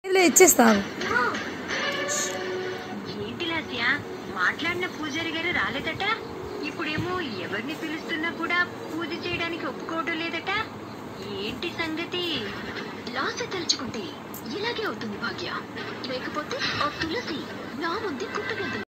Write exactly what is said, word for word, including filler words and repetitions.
ఇచ్చేస్తావు. ఏంటి లాస్య, మాట్లాడిన పూజారి గారు రాలేదట. ఇప్పుడేమో ఎవరిని పిలుస్తున్నా కూడా పూజ చేయడానికి ఒప్పుకోవడం లేదట. ఏంటి సంగతి? లాస్య తలుచుకుంటే ఇలాగే అవుతుంది భాగ్య. లేకపోతే ఆ తులసి నా ముందే కుప్పగంతులు